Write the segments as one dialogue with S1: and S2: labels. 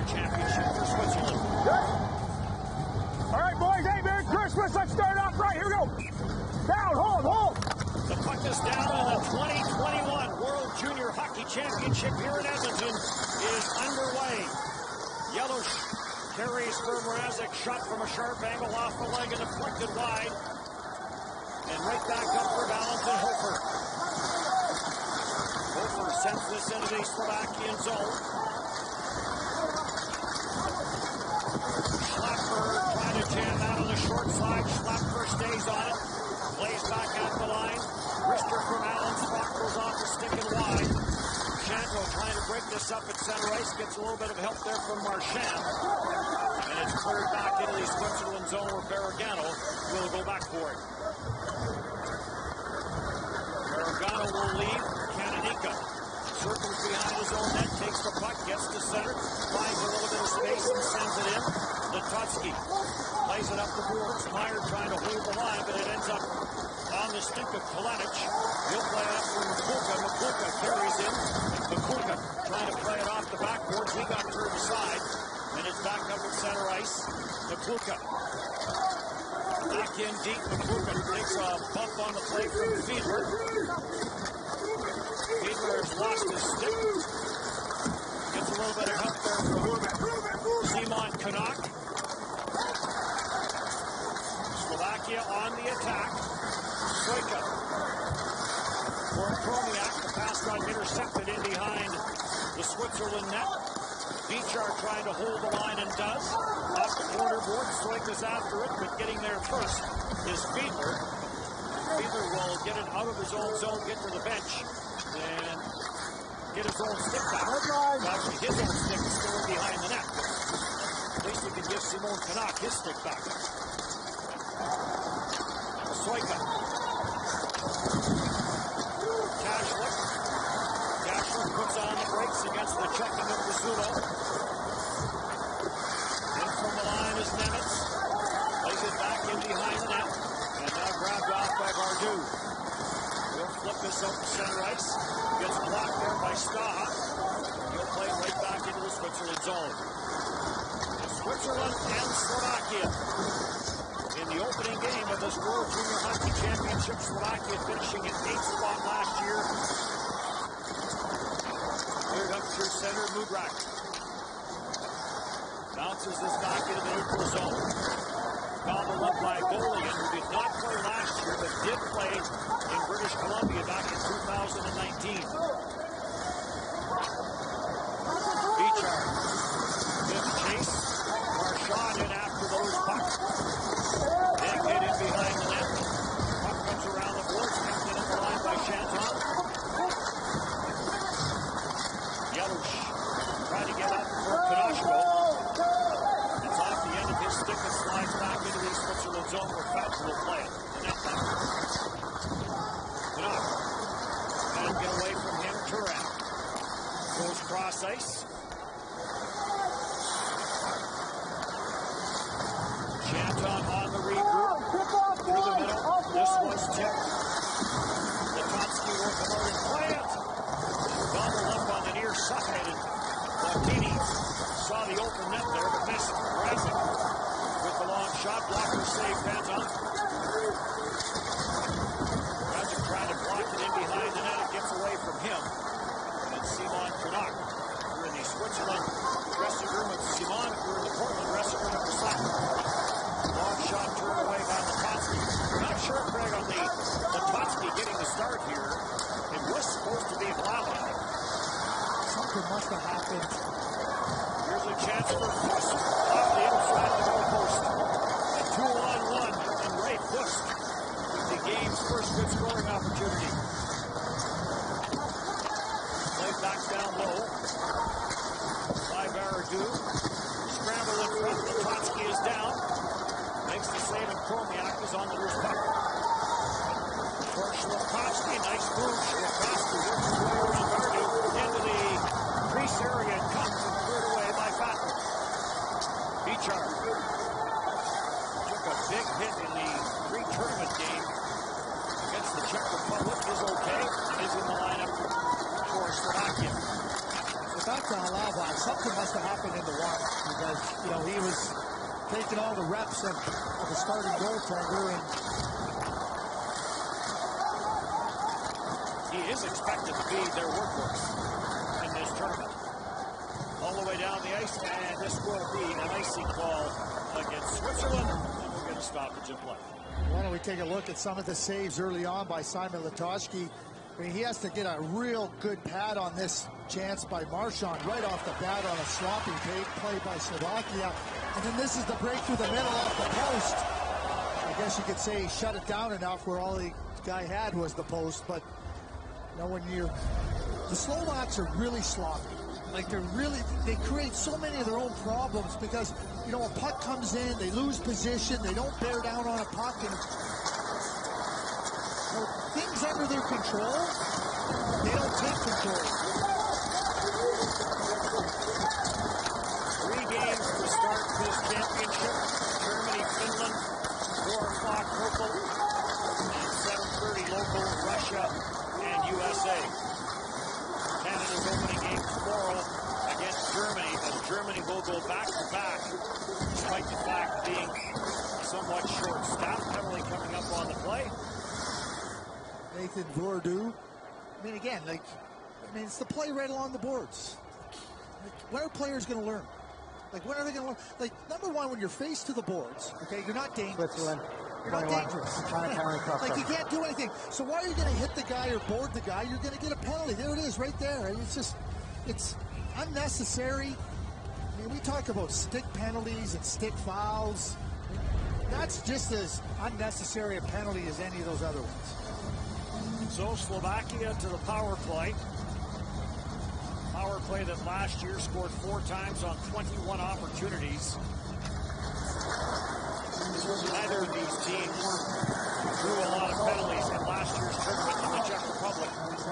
S1: Junior Championship for Switzerland.
S2: All right, boys. Hey, Merry Christmas. Let's start off right. Here we go. Down, hold.
S1: The puck is down, and the 2021 World Junior Hockey Championship here in Edmonton is underway. Yellow carries for Mrazek, shot from a sharp angle off the leg and deflected wide. And right back up for Valentin Hofer. Hofer sends this into the Slovakian zone. Schlapper trying to jam out on the short side. Schlapper stays on it. Plays back at the line. Wrister from Allen. Spot goes off the stick and wide. Chanto trying to break this up at center ice. Gets a little bit of help there from Marchand. And it's cleared back into the Switzerland zone where Barragano will go back for it. Barragano will leave. Canonica circles behind his own net. Takes the puck. Gets to center. Finds a little bit of space and sends it in. Letotsky plays it up the boards. Meyer trying to hold the line, but it ends up on the stick of Kalenic. He'll play it up for Makulka. Makulka carries in. Makulka trying to play it off the backboards. He got turned aside. And it's back up at center ice. Makulka. Back in deep. Makulka takes a bump on the play from Fiedler. Fiedler has lost his stick. Gets a little bit of help there from Simon Kanak. Slovakia on the attack. Sojka for Kromiak. The pass got intercepted in behind the Switzerland net. Bichar trying to hold the line and does. Off the corner board. Sojka's after it, but getting there first is Fiedler. Fiedler will get it out of his own zone, get to the bench, and get his own stick back. Actually, his own stick is still behind the net. At least he can give Simon Kanak his stick back. Sojka. Cashler puts on the brakes against the checking of Rizzuto. In from the line is Nemitz. Plays it back in behind the net. And now grabbed off by Bardou. He'll flip this out to center ice. Gets blocked there by Staha. He'll play right back into the Switzerland zone. It's Switzerland and Slovakia. In the opening game of this World Junior Hockey Championship, Slovakia finishing in 8th spot last year. Cleared up through center, Mudrak. Bounces this back into the neutral zone. Gobbled up by Goalie, who did not play last year, but did play in British Columbia back in 2019. Bichar. Good chase. Marchand in after the loose puck. Big hit in behind the net. Puck comes around the boards. Picked in at the line by Chanton. Yelush trying to get up for Konashko. It's off the end of his stick and slides back into the Switzerland zone where Fouts will play it. The net back. Kanak. And get away from him. Turan goes cross ice. Chanton on the regroup. Through the middle. This was tipped. Letotsky will come out and play it. Gobbled up on the near side. And Martini saw the open net there, but missed. Mrazek with the long shot. Blocker save, Danton. Mrazek trying to block it in behind the net. It gets away from him. And Simon Kanak. We're in the Switzerland dressing room with Simon. We're in the Portland dressing room at the side. Long shot turned away by Letotsky. Not sure, Craig, on the Letotsky getting the start here. It was supposed to be Vlahovic.
S3: Something must have happened.
S1: Here's a chance for Fuss off the inside of the goalpost. A 2-on-1, and Ray Fuss with the game's first good scoring opportunity. Play back down low by Bardou. Scramble in front. Letotsky is down. Makes the save, and Kromiak is on the loose puck. For Slafkovsky, nice move. Slafkovsky works his way around Bardou into the crease area and comes and cleared away by Fatler. Bichar took a big hit in the pre-tournament game against the Czech Republic. Is okay and is in the lineup for Slovakia. The
S3: back to Alava, something must have happened in the water because, you know, he was taking all the reps of the starting goaltender, and
S1: he is expected to be their workhorse in this tournament. All the way down the ice, and this will be an icing call against Switzerland, and we'll get a stoppage in play.
S3: why don't we take a look at some of the saves early on by Simon Letoshki. I mean, he has to get a real good pad on this chance by Marchand right off the bat on a sloppy play by Slovakia. And then this is the break through the middle off the post. I guess you could say he shut it down enough where all the guy had was the post. But, you know, when the Slovaks are really sloppy. Like, they create so many of their own problems because, you know, a puck comes in, they lose position, they don't bear down on a puck, and you know, things under their control, they don't take control.
S1: 3 games to start this championship. Germany, Finland, 4 o'clock local, and 7:30 local, Russia and USA. Canada's opening game tomorrow against Germany, as Germany will go back-to-back, despite the fact being somewhat short-staffed. Penalty coming up on the play.
S3: Nathan Vordu. I mean, again, it's the play right along the boards. Like, when are players going to learn? Like, when are they going to learn? Like, number one, when you're faced to the boards, okay, you're not dangerous.
S4: Switzerland.
S3: You're not dangerous. Like, you can't do anything. So why are you going to hit the guy or board the guy? You're going to get a penalty. There it is, right there. And it's unnecessary. I mean, we talk about stick penalties and stick fouls. That's just as unnecessary a penalty as any of those other ones.
S1: So Slovakia to the power play. Power play that last year scored 4 times on 21 opportunities. Neither of these teams drew a lot of penalties in last year's tournament in the Czech Republic.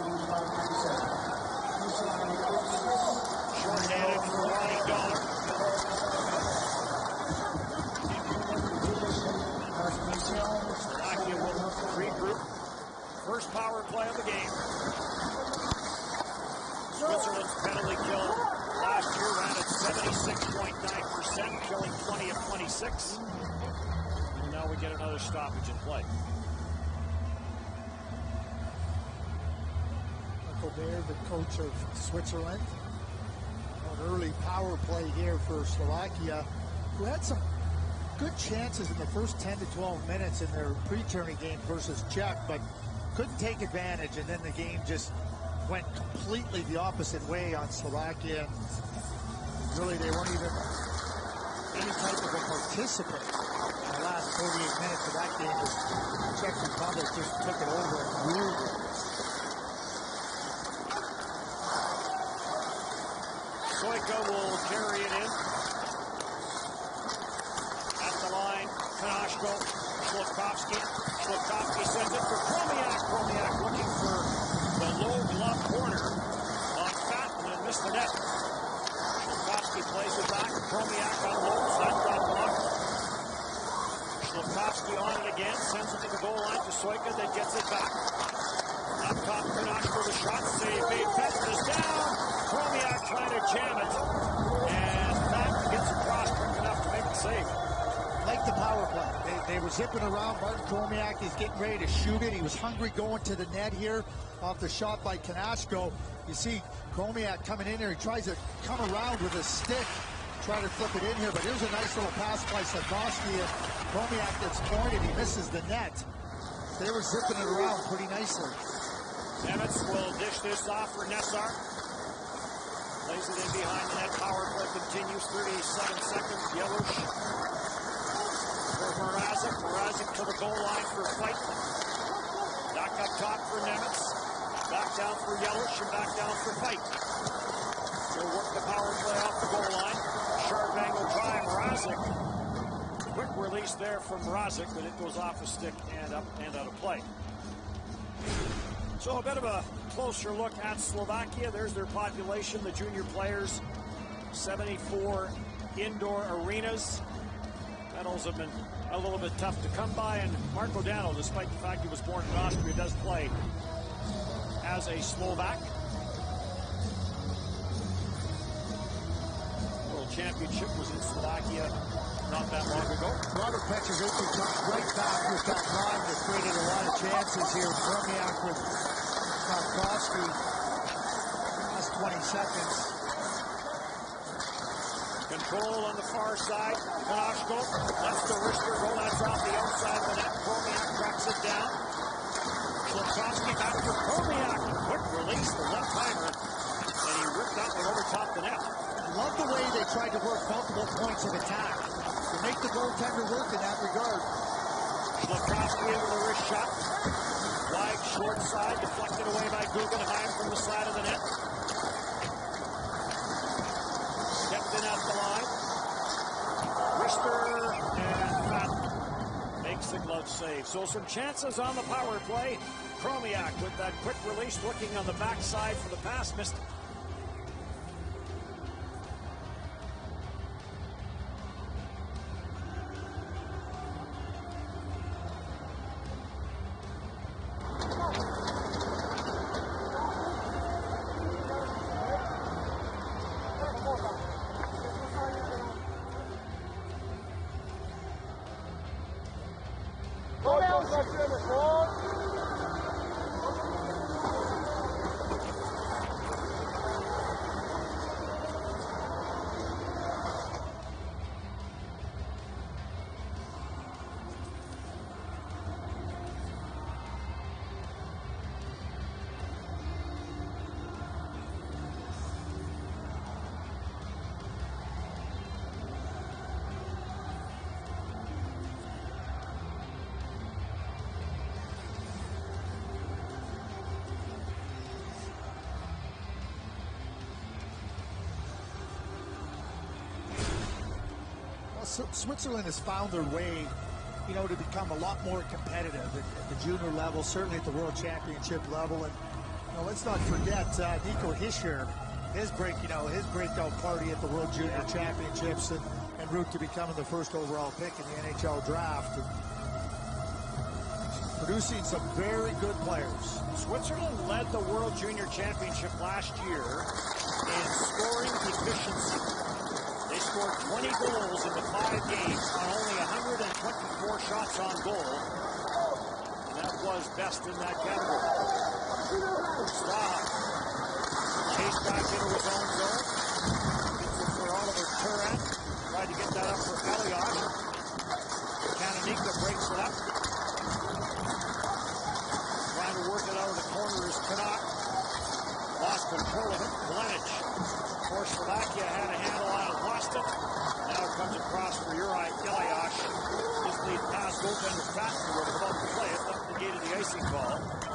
S1: Short-handed for Ronnie Dollar. Slovakia will regroup. First power play of the game. Switzerland's penalty kill last year ran at 76.9%, killing 20 of 26. And now we get another stoppage in play.
S3: Colbert, the coach of Switzerland. An early power play here for Slovakia, who had some good chances in the first 10 to 12 minutes in their pre-tourney game versus Czech, but couldn't take advantage, and then the game just went completely the opposite way on Slovakia. Really, they weren't even any type of a participant in the last 48 minutes of that game. The Czech Republic just took it over and ruled it.
S1: Soika will carry it in. At the line, Kanashko, Slotkovsky. Slotkovsky sends it for Chromiak. Chromiak looking for the low glove corner on Fatton and missed the net. Slotkovsky plays it back. Chromiak unloads that drop off. Slotkovsky on it again, sends it to the goal line to Soika, then gets it back. Up top, Kanashko, the shot save. Big Petson is down. Chromiak trying to jam it, and Fatton gets across quick enough to make the save.
S3: Like the power play. They were zipping around. Martin Chromiak is getting ready to shoot it. He was hungry going to the net here off the shot by Kanashko. You see Chromiak coming in there. He tries to come around with his stick, try to flip it in here, but here's a nice little pass by Slotkovsky, and Chromiak gets pointed. He misses the net. They were zipping it around pretty nicely.
S1: Nemitz will dish this off for Nessar. Plays it in behind the net. Power play continues. 37 seconds. Yellowish for Mrazek. Mrazek to the goal line for Fight. Back up top for Nemitz. Back down for Yellowish and back down for Fight. He'll work the power play off the goal line. Sharp angle try. Mrazek. Quick release there from Mrazek, but it goes off the stick and up and out of play. So a bit of a closer look at Slovakia. There's their population, the junior players, 74 indoor arenas. Medals have been a little bit tough to come by, and Marko Dano, despite the fact he was born in Austria, does play as a Slovak. Championship was in Slovakia not that long ago.
S3: Robert Petrovic comes right back with that line that created a lot of chances here. Kromiak with Tarkovsky. Last 20 seconds.
S1: Control on the far side. Konashko lets the wrister go. That's off the outside of the net. Kromiak tracks it down. Tarkovsky back to Kromiak. Quick release, the left-timer. And he ripped that one over top the net.
S3: Love the way they tried to work multiple points of attack to make the goaltender work in that regard.
S1: Tarkovsky in with a wrist shot. Wide short side, deflected away by Guggenheim from the side of the net. Kept in at the line. Wrister and Pat makes the glove save. So some chances on the power play. Kromiak with that quick release, looking on the backside for the pass, missed it.
S3: Switzerland has found their way, you know, to become a lot more competitive at the junior level, certainly at the World Championship level. And you know, let's not forget Nico Hischier, his breakout party at the World Junior Championships and route to becoming the first overall pick in the NHL draft. And producing some very good players.
S1: Switzerland led the World Junior Championship last year in scoring efficiency. They scored 20 goals in the 5 games on only 124 shots on goal. And that was best in that category. Stahl chased back into his own zone. Gets it for Oliver Turan. Tried to get that up for Elias. Kananika breaks it up. Trying to work it out of the corner is Canuck. Lost control of it. Glenich for Slovakia had a handle on it, lost it. Now it comes across for Juraj Elias. His lead pass goaltender Fatner was about to play it, that negated the icing call.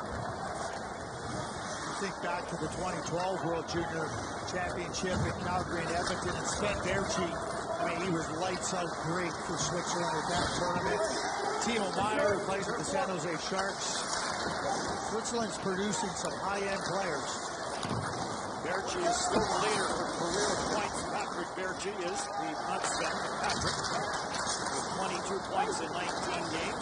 S3: Think back to the 2012 World Junior Championship in Calgary and Edmonton, and Sven Berchi, I mean, he was lights out great for Switzerland at that tournament. Timo Meier, who plays with the San Jose Sharks. Switzerland's producing some high-end players.
S1: Berchi is still the leader for career points. Patrick Berchi is the not-Sven, Patrick, with 22 points in 19 games.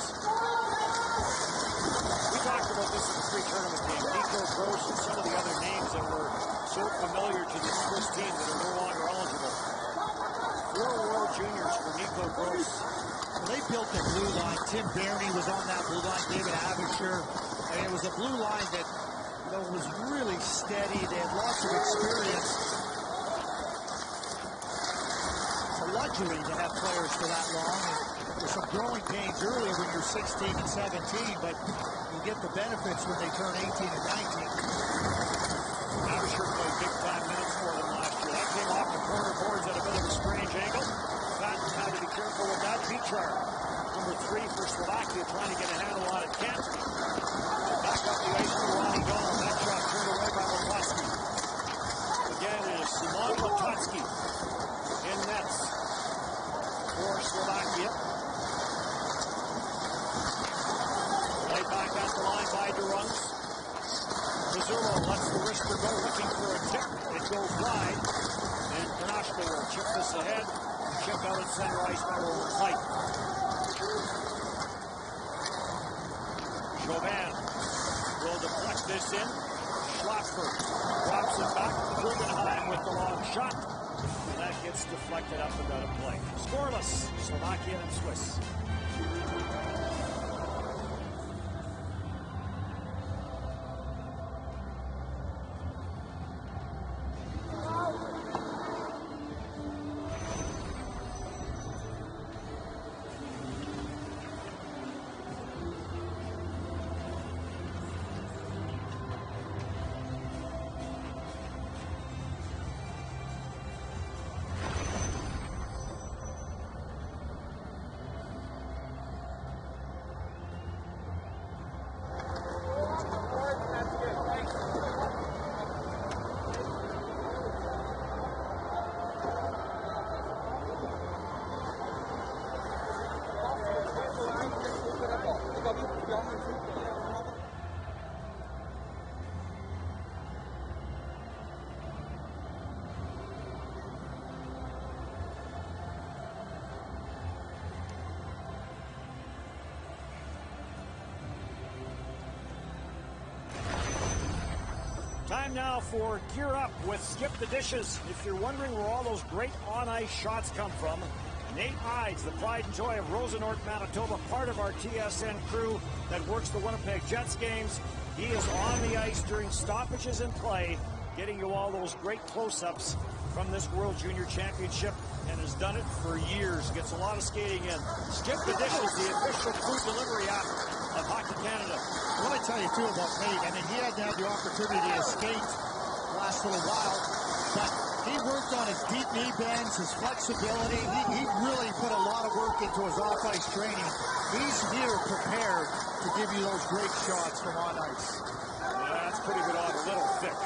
S1: We talked about this in the pre-tournament game. Nico Gross and some of the other names that were so familiar to the Swiss team that are no longer eligible. 4 World Juniors for Nico Gross.
S3: Well, they built their blue line. Tim Bernie was on that blue line. David Avisher. I mean, it was a blue line that was really steady. They had lots of experience. It's a luxury to have players for that long. And there's some growing pains early when you're 16 and 17, but you get the benefits when they turn 18 and 19.
S1: Avisher played big-time minutes for them last year. That came off the corner boards at a bit of a strange angle. Fatton had to be careful with that. Pichar, number 3 for Slovakia, trying to get a handle on it. Kent. Back up the ice for Ronnie Gone. That shot turned away by Latotsky. Again, it is Simon Latotsky in nets for Slovakia. Laid back at the line by Durungs. Pizzurro lets the wrister go, looking for a tip. It goes wide. And Konashko will chip this ahead. Chip out at center ice by Roland Fight. Chauvin will deflect this in. Schlosser drops it back. Guggenheim with the long shot. And that gets It's deflected up and out of play. Scoreless, Slovakia and Swiss. Time now for Gear Up with Skip the Dishes. If you're wondering where all those great on-ice shots come from, Nate Ides, the pride and joy of Rosenort, Manitoba, part of our TSN crew that works the Winnipeg Jets games. He is on the ice during stoppages in play, getting you all those great close-ups from this World Junior Championship, and has done it for years. Gets a lot of skating in. Skip the Dishes, the official food delivery app of Hockey Canada.
S3: What I tell you, too, about Nate, I mean, he hadn't had the opportunity to skate the last little while, but he worked on his deep knee bends, his flexibility. He really put a lot of work into his off-ice training. He's here prepared to give you those great shots from on ice.
S1: Yeah, that's pretty good on, a little thick.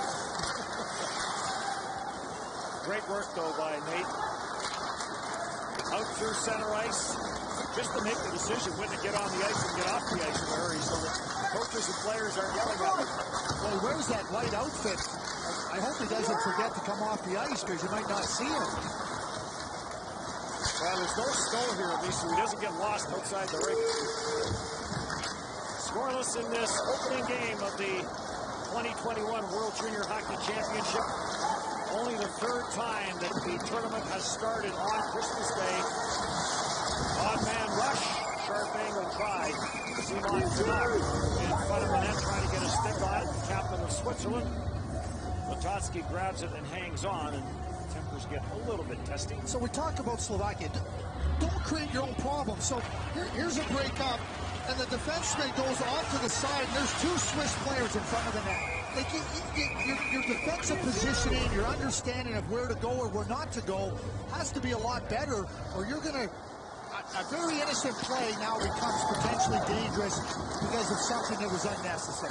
S1: Great work, though, by Nate. Out through center ice, just to make the decision when to get on the ice and get off the ice in a hurry so that coaches and players aren't yelling at him.
S3: Well, he wears that white outfit. I hope he doesn't forget to come off the ice because you might not see him.
S1: Well, there's no snow here, at least, so he doesn't get lost outside the rink. Scoreless in this opening game of the 2021 World Junior Hockey Championship. Only the third time that the tournament has started on Christmas Day. Odd man rush, sharp angle try. Simon Canuck in front of the net trying to get a stick on it. The captain of Switzerland. Latotsky grabs it and hangs on, and tempers get a little bit testy.
S3: So we talk about Slovakia. Don't create your own problem. So here's a break up, and the defenseman goes off to the side, and there's two Swiss players in front of the net. Like your defensive positioning, your understanding of where to go or where not to go has to be a lot better, or you're going to... A very innocent play now becomes potentially dangerous because of something that was unnecessary.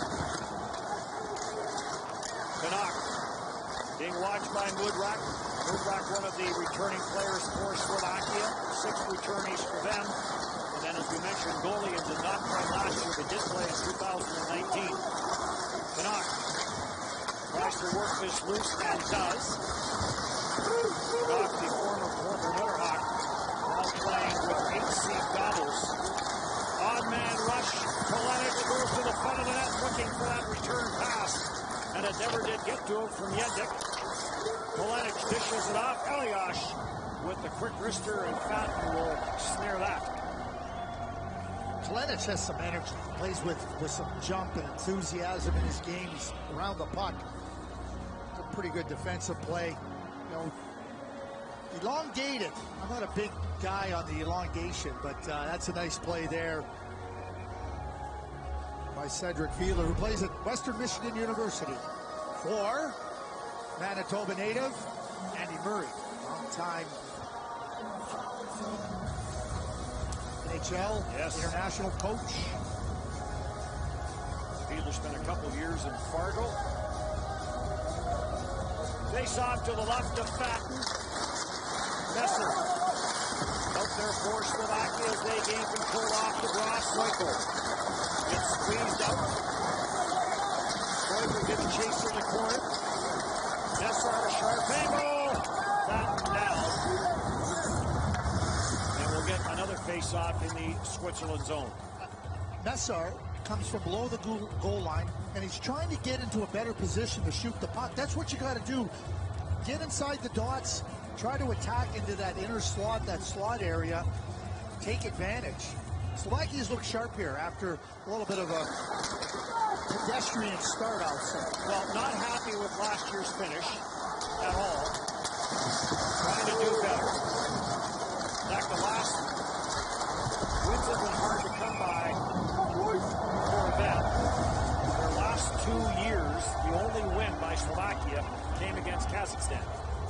S1: Canuck being watched by Mudrak. Mudrak, one of the returning players for Slovakia. 6 returnees for them. And then, as we mentioned, goalie did not play last year, but did play in 2019. Canuck tries to work this loose and does. Canuck, the former Winterhawk, now playing with 8C Gobbles. Odd man rush. Polenic goes to the front of the net looking for that return pass. And it never did get to him from Yedek. Polenic dishes it off. Eliash with the quick wrister, and Fountain will snare that.
S3: Polenic has some energy. Plays with some jump and enthusiasm in his games around the puck. It's a pretty good defensive play. You know, elongated. I'm not a big guy on the elongation, but that's a nice play there by Cedric Fiedler, who plays at Western Michigan University. For Manitoba native Andy Murray, long-time NHL international coach.
S1: Fiedler spent a couple years in Fargo. Face off to the left of Fatten. Messer out there for Slovakia as they gain control off the draw. Soiko gets squeezed out. Soiko gets chased in the corner. Messer on a sharp angle. Fatten down. And we'll get another face off in the Switzerland zone.
S3: Messer comes from below the goal line, and he's trying to get into a better position to shoot the puck. That's what you got to do. Get inside the dots, try to attack into that inner slot, that slot area, take advantage. Slovakia's looked sharp here after a little bit of a pedestrian start, I'll say.
S1: Well, not happy with last year's finish at all. Trying to do better. In fact, the last wins have been hard to come by for them. Their last 2 years, the only win by Slovakia came against Kazakhstan.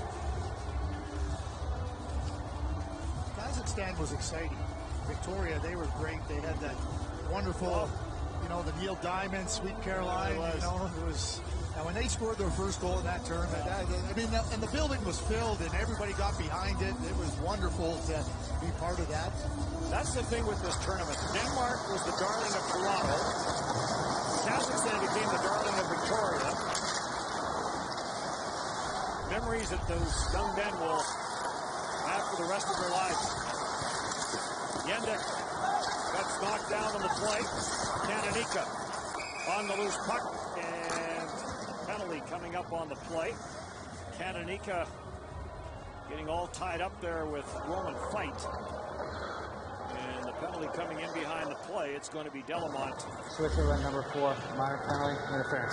S3: Kazakhstan was exciting. Victoria, they were great. They had that wonderful, you know, the Neil Diamond, Sweet Caroline. You know, it was. And when they scored their first goal in that tournament, I mean, and the building was filled and everybody got behind it. It was wonderful to be part of that.
S1: That's the thing with this tournament. Denmark was the darling of Toronto. Kazakhstan became the darling of Victoria. Memories that those young men will have for the rest of their lives. Yendek gets knocked down on the play. Kananika on the loose puck, and penalty coming up on the play. Kananika getting all tied up there with Roman Fight. And the penalty coming in behind the play, it's going to be Delamont.
S4: Switcher at number 4, minor penalty, interference.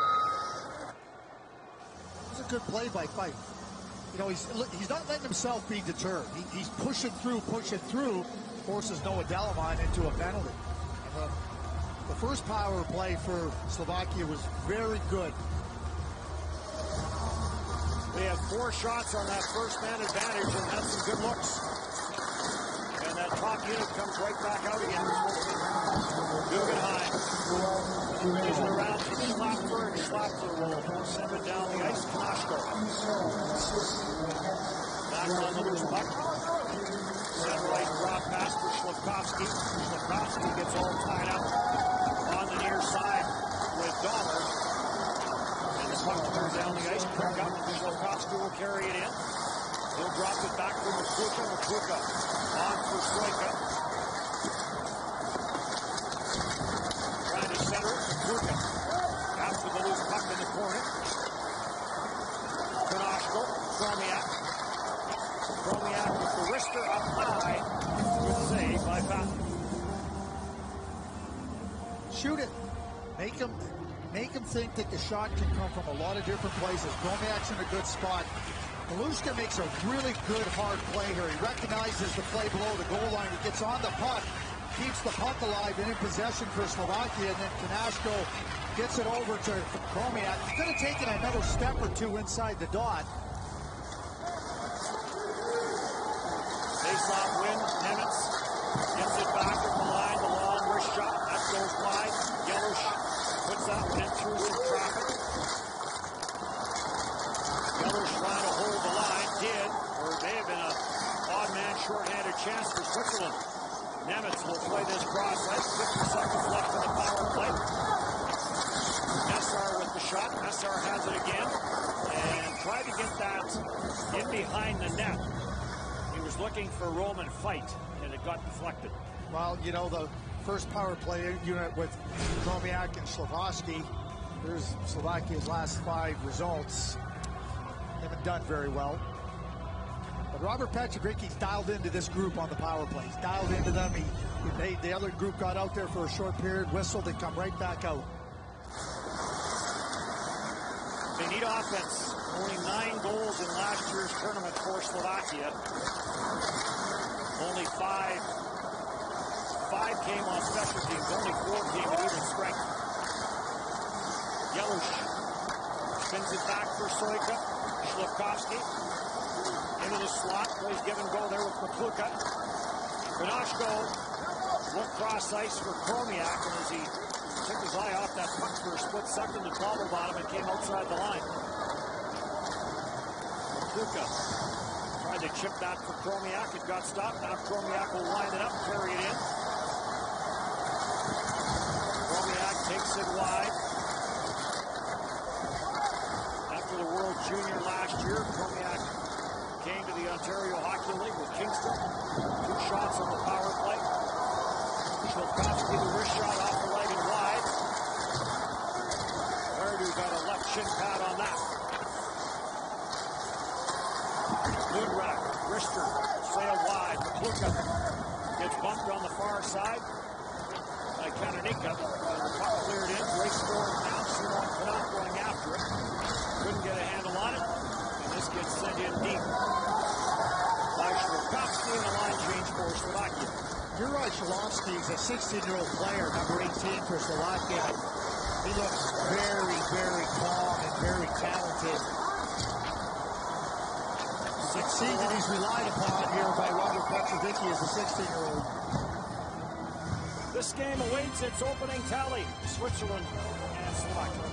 S3: It was a good play by Fight. You know, he's not letting himself be deterred. He's pushing through, forces Noah Delamont into a penalty. And the first power play for Slovakia was very good.
S1: They have 4 shots on that first man advantage and had some good looks. And that top unit comes right back out again. Guggenheim plays it around to Schlapfer, and Schlapfer will send it down the ice. Knashko back on the loose puck. Center right drop pass for Slafkovsky. Slafkovsky gets all tied up on the near side with Dahmer. And the puck turns down the ice. Pick up. Slafkovsky will carry it in. He'll drop it back to Makluka. Makluka on for Stoika. Trying to center it. Makluka after the loose puck in the corner. Konashko. Chromiak. Chromiak with the wrister up high. Good save by Patton.
S3: Shoot it. Make him think that the shot can come from a lot of different places. Chromiak's in a good spot. Galushka makes a really good hard play here. He recognizes the play below the goal line. He gets on the puck, keeps the puck alive and in possession for Slovakia, and then Konashko gets it over to Chromiak. He could have taken another step or two inside the dot.
S1: Face-off win. Nemitz gets it back at the line. The long wrist shot. That goes wide. Yelush puts that one in through some traffic. Yelush trying to hold the line. Did. Or it may have been an odd man shorthanded chance for Switzerland. Nemitz will play this cross ice. 50 seconds left in the power play. Messar with the shot. Messar has it again. And tried to get that in behind the net. He was looking for Roman Fight, and it got deflected.
S3: Well, you know, the first power play unit with Chromiak and Slafkovsky. Here's Slovakia's last 5 results. They haven't done very well. But Robert Petrovricky's dialed into this group on the power plays. Dialed into them. The other group got out there for a short period, whistled, and come right back out.
S1: They need offense. Only 9 goals in last year's tournament for Slovakia. Only 5 came on special teams. Only 4 came at even strength. Yelush spins it back for Stoika. Slafkovsky into the slot. Plays give and go there with Makluka. Konashko looked cross ice for Chromiak, and as he took his eye off that puck for a split second, the toppled on him and came outside the line. Makluka tried to chip that for Chromiak. It got stopped. Now Chromiak will line it up, carry it in. Chromiak takes it wide. After the World Junior last year, Chromiak came to the Ontario Hockey League with Kingston. 2 shots on the power play. Slafkovsky, the wrist shot off the leg and wide. Verdu got a left shin pad on that. Ludrak, Rister, sailed wide. McCluka gets bumped on the far side by Kananika. The puck cleared in. Great scoring now. Simon Knott going after it. Couldn't get a handle on it. And this gets sent in deep by Slovakia, and a line change for Slovakia.
S3: Juraj Šalovský is a 16-year-old player, number 18 for Slovakia. He looks very, very calm and very talented. Succeeds, and he's relied upon here by Robert Petrovicki as a 16-year-old.
S1: This game awaits its opening tally. Switzerland and Slovakia.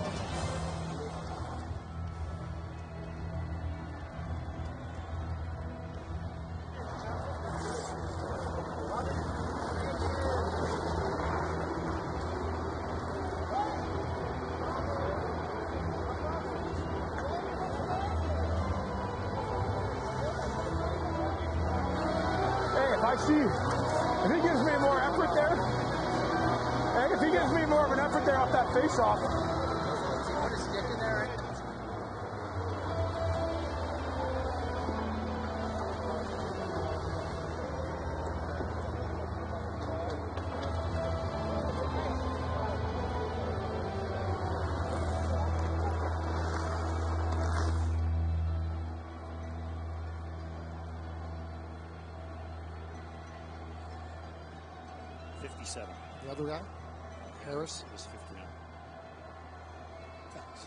S2: If he gives me more effort there, and if he gives me more of an effort there off that face-off.
S4: Put a stick in there, right?
S3: The other guy, Harris,
S1: is 59.
S3: Thanks.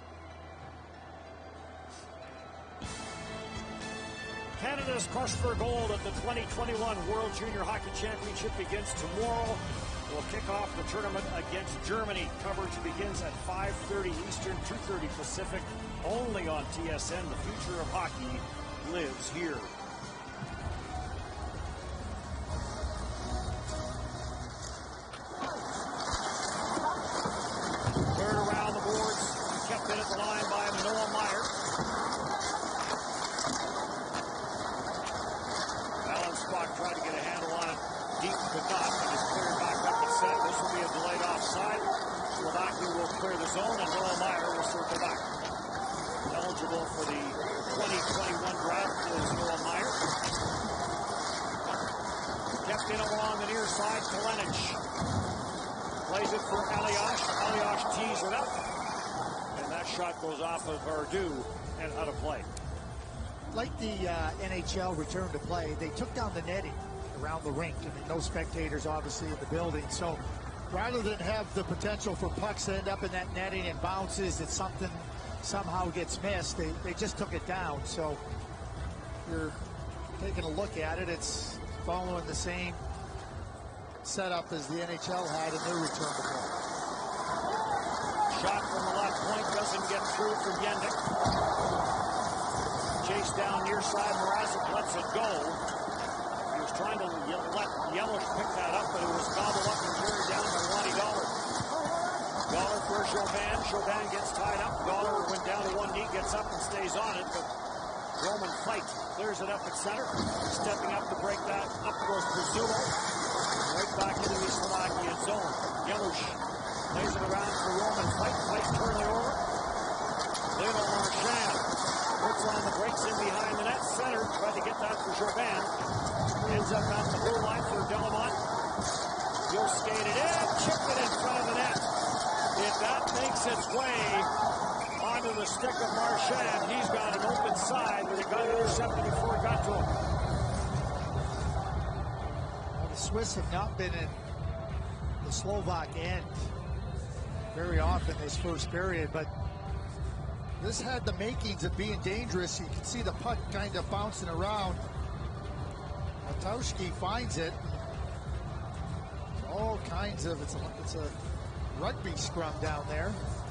S1: Canada's quest for gold at the 2021 World Junior Hockey Championship begins tomorrow. We'll kick off the tournament against Germany. Coverage begins at 5:30 Eastern, 2:30 Pacific, only on TSN. The future of hockey lives here. For the 2021 draft is Noah Meyer. Kept in along the near side, Kalenic plays it for Aliash. Aliash tees it up, and that shot goes off of Verdu and out of play.
S3: Like the NHL return to play, they took down the netting around the rink. I mean, no spectators obviously in the building, so rather than have the potential for pucks to end up in that netting and bounces and something somehow gets missed, they just took it down. So you're taking a look at it, it's following the same setup as the NHL had in their return to play.
S1: Shot from the left point doesn't get through for Yendik. Chase down near side, Mrazek lets it go. He was trying to let Yelich pick that up, but it was gobbled up and carried down by Ronnie Dollar. Dollar for Chauvin. Chauvin gets tied up. Dollar went down to one knee, gets up and stays on it, but Roman Fight clears it up at center. Stepping up to break that. Up goes Presumo. Right back into the Slovakian zone. Yelush lays it around for Roman Fight. Fight turning it over. Lionel Marchand puts on the brakes in behind the net. Center tried to get that for Chauvin. Ends up on the blue line for Delamont. He'll skate it in. Chip it in front of the net. If that makes its way onto the stick of Marchand, he's got an open side, but it got intercepted before it got to him.
S3: Well, the Swiss have not been in the Slovak end very often this first period, but this had the makings of being dangerous. You can see the puck kind of bouncing around. Matowski finds it. All kinds of, it's a rugby scrum down there.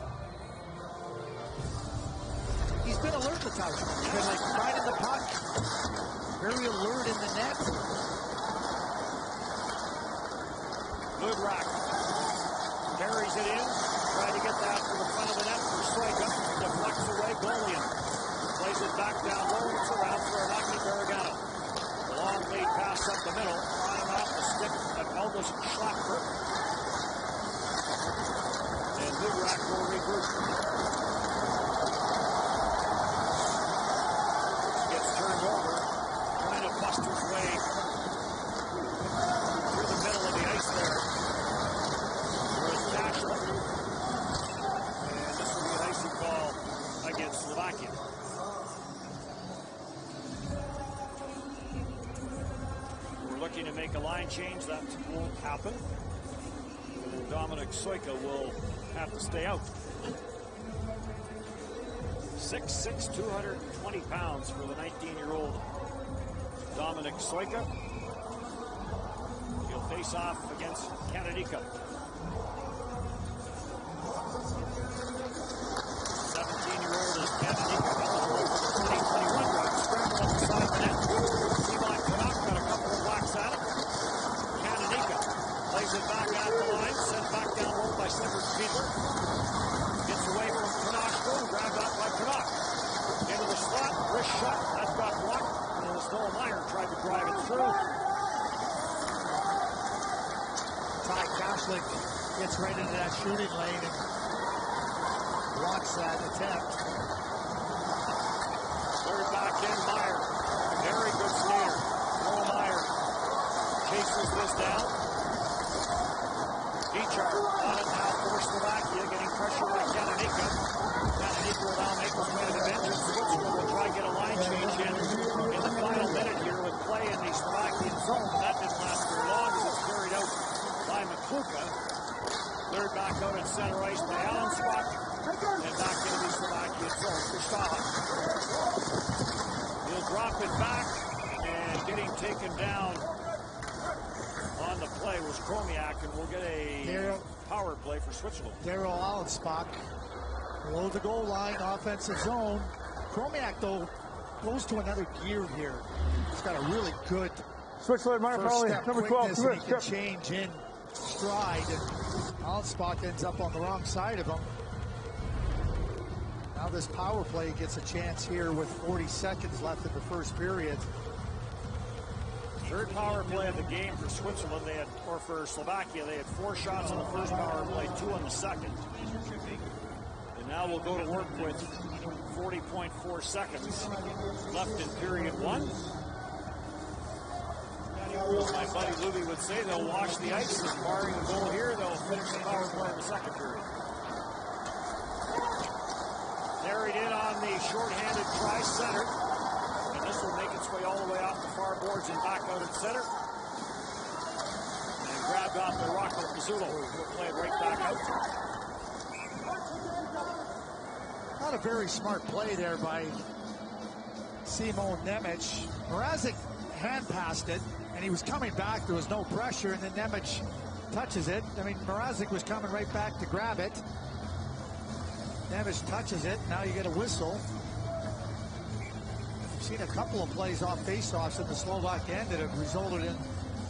S3: He's been alert, Matowski. He's been like finding the puck. Very alert in the net.
S1: Ludrak buries it in. Trying to get that to the front of the net for Stoika. Deflects away. Goalie plays it back down low. It's around for Rocky Gargano. The long lead pass up the middle. On and off the stick of Elvis Schlachter. And Ludrak will regroup. Gets turned over. looking to make a line change. That won't happen. And Dominic Soika will have to stay out. 6'6", 220 pounds for the 19-year-old Dominic Soika. He'll face off against Cananica. 17-year-old is Cananica, eligible for the 2021 draft. Scramble up the side of the net. Simon Canuck got a couple of whacks at it. Cananica plays it back at the line, sent back down low by Clifford Fiedler. Gets away from Konashko, grabbed out by Canuck. Into the slot, wrist shot, that got blocked. And Stoll Meyer tried to drive it through.
S3: Ty Kashlik gets right into that shooting lane and blocks that attempt.
S1: Third back in, Meyer. Very good skater. Noel Meyer chases this down. Dichar on it now for Slovakia, getting pressure by Cananica. Cananica will now make his way to the bench, and Switzerland will try to get a line change in the final minute here with play in the Slovakian zone. That didn't last very long as it's carried out by McCluka. Third back out at center ice by Allen Scott. And back into the Slovakian zone for Stahl. He'll drop it back, and getting taken down on the play was Chromiak, and we'll get a power play for Switzerland.
S3: Daryl Allenspach below the goal line, offensive zone. Chromiak, though, goes to another gear here. He's got a really good
S2: Switzerland, minor
S3: first
S2: penalty,
S3: step
S2: number 12.
S3: quickness, and he can change in stride. And Allenspach ends up on the wrong side of him. Now this power play gets a chance here with 40 seconds left in the first period.
S1: Third power play of the game for Switzerland, or for Slovakia. They had 4 shots on the first power play, 2 on the second. And now we'll go to work with 40.4 seconds left in period 1. My buddy Luby would say they'll wash the ice, and barring the goal here, they'll finish the power play in the second period. Carried in on the shorthanded try, center. And this will make its way all the way off the far boards and back out at center. And grabbed off by Rocco Pizzulo, who will play it right back out.
S3: Not a very smart play there by Simon Nemec. Mrazek hand passed it, and he was coming back. There was no pressure, and then Nemec touches it. I mean, Mrazek was coming right back to grab it. Nemec touches it. Now you get a whistle. We've seen a couple of plays off faceoffs in the Slovak end that have resulted in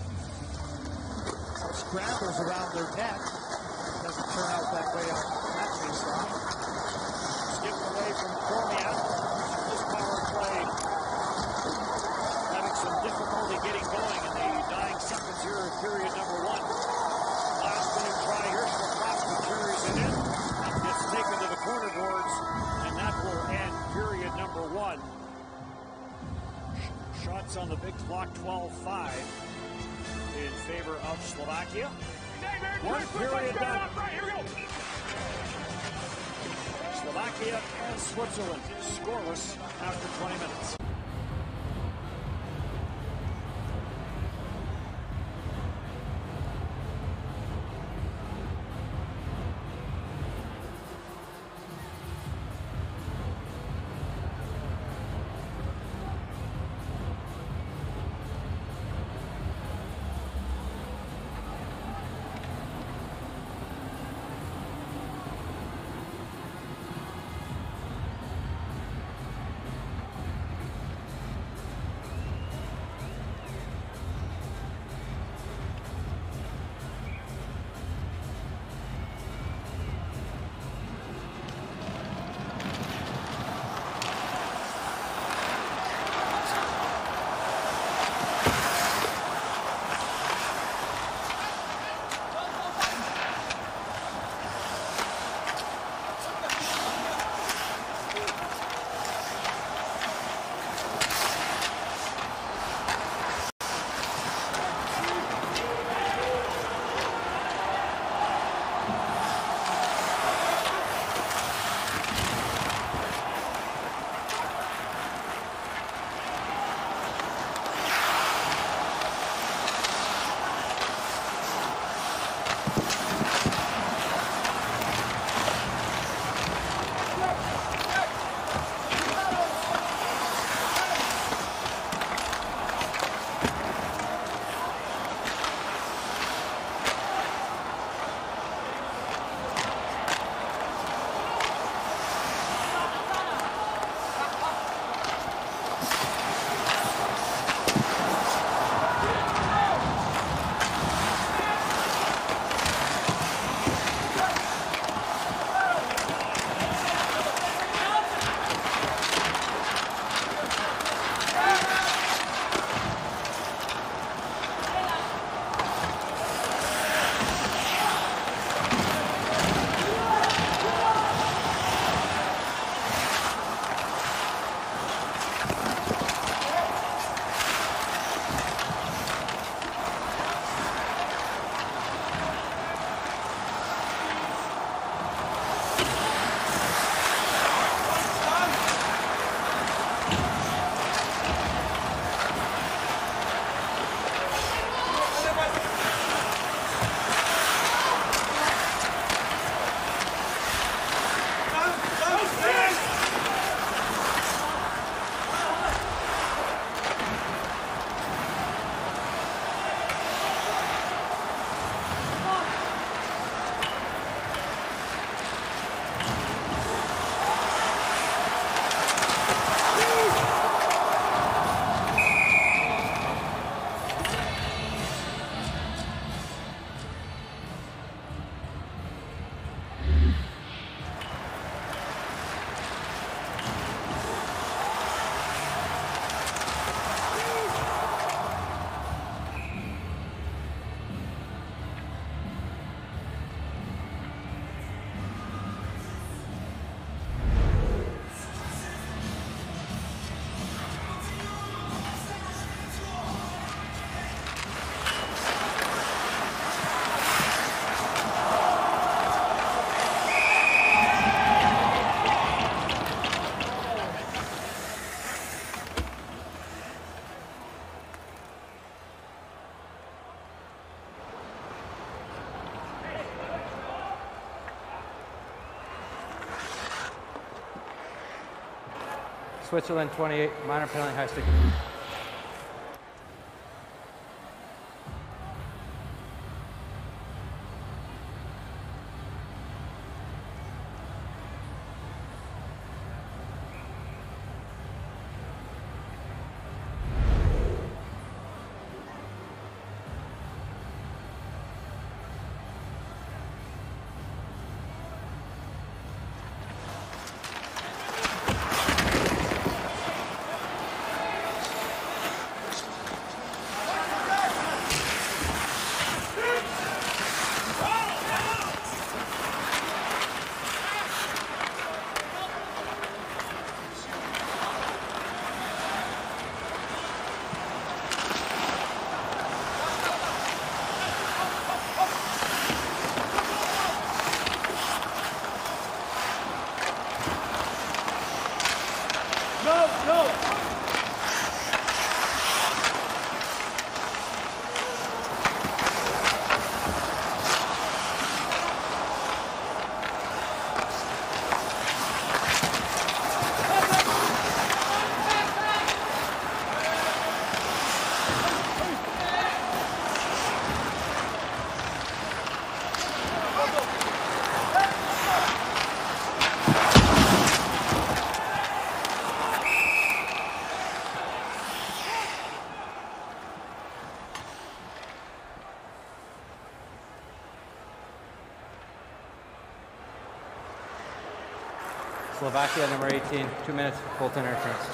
S3: some scrambles around their net. Doesn't turn out that way on that faceoff.
S1: Skipped away from Chromiak. This power play having some difficulty getting going in the dying seconds here of period number 1. Last minute try here. Slafkovsky carries it in. Gets taken to the corner boards, and that will end period number 1. Shots on the big clock, 12-5 in favor of Slovakia. One period done. Slovakia and Switzerland scoreless after 20 minutes.
S5: Switzerland 28, minor penalty, high stick. Slovakia, number 18, 2 minutes, full time interference.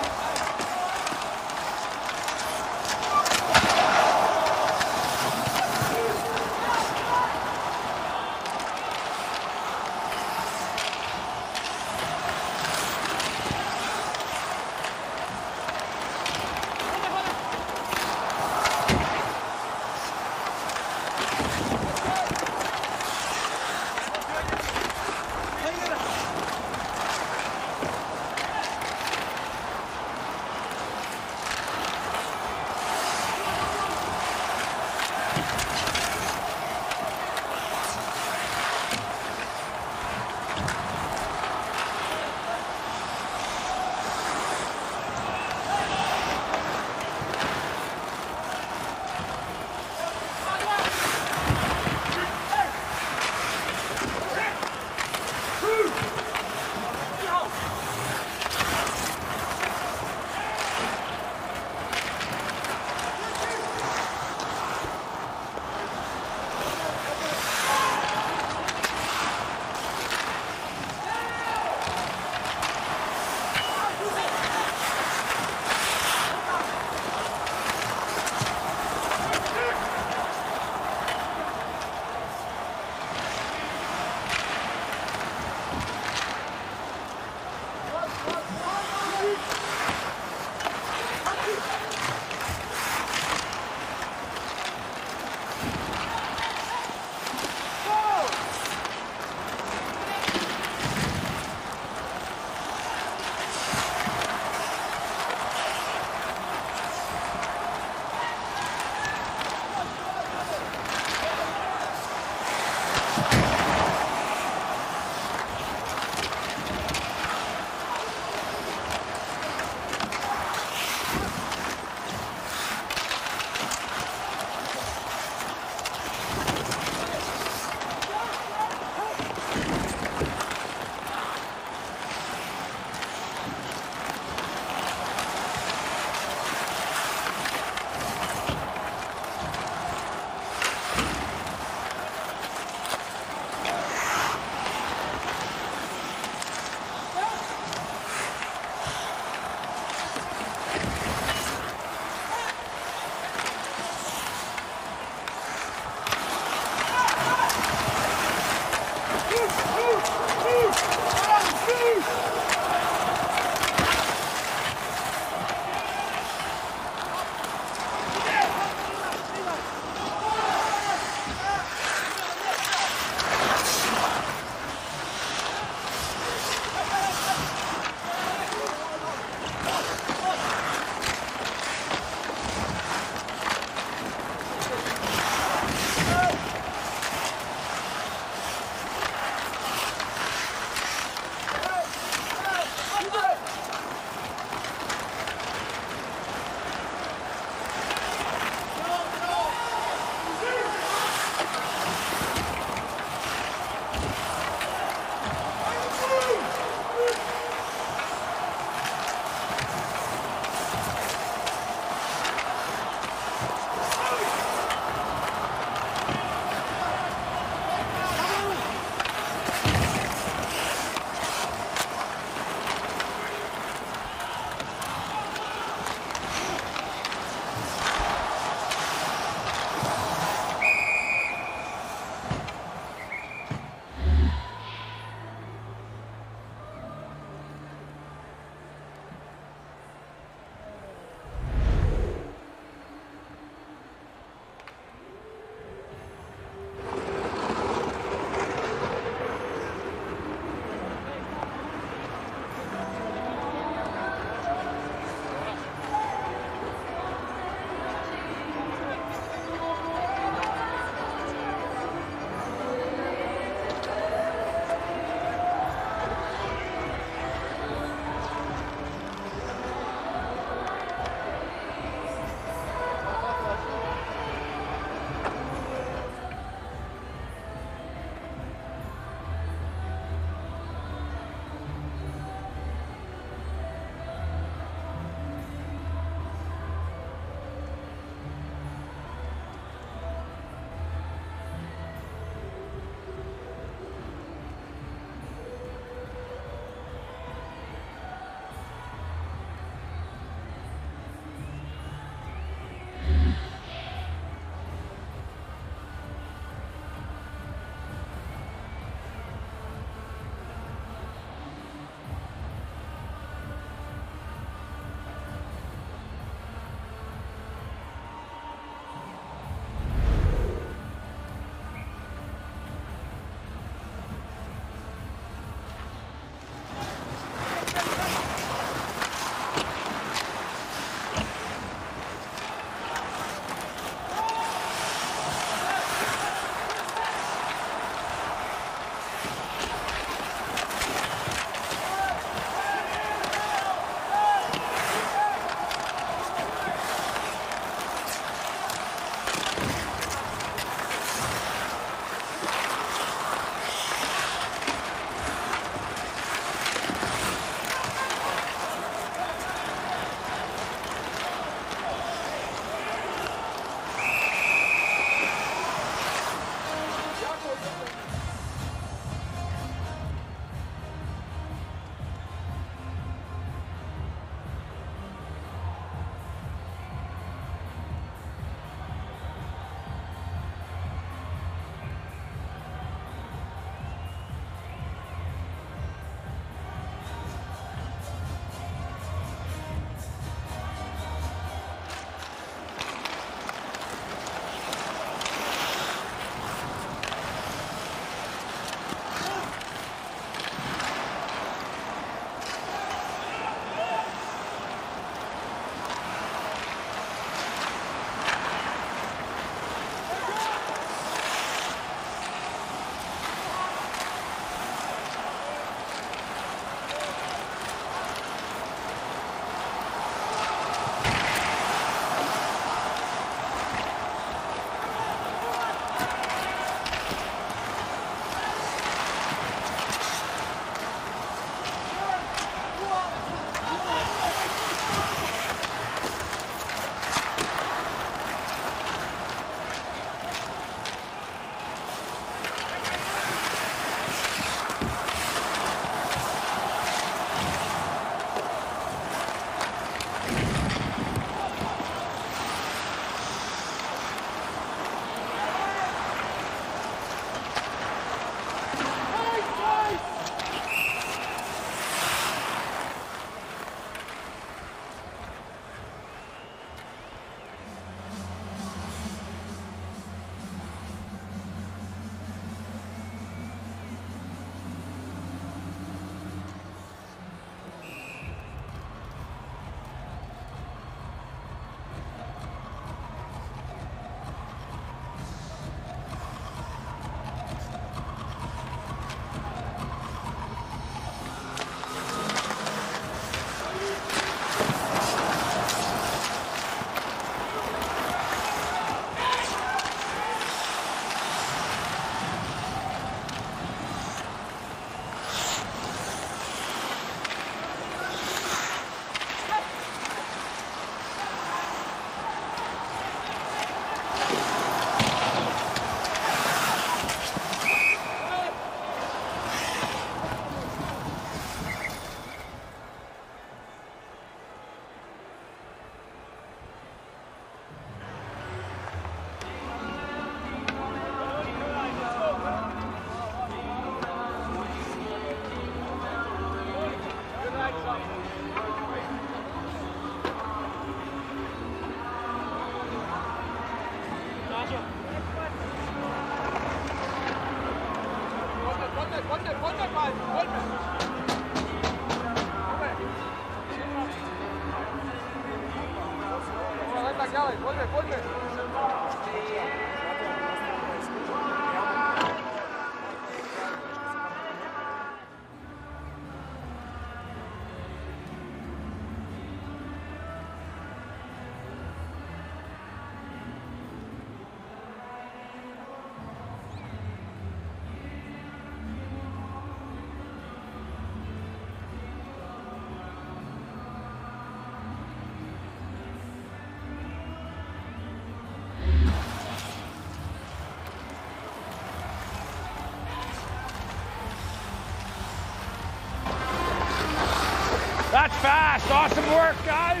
S2: That's fast. Awesome work, guys.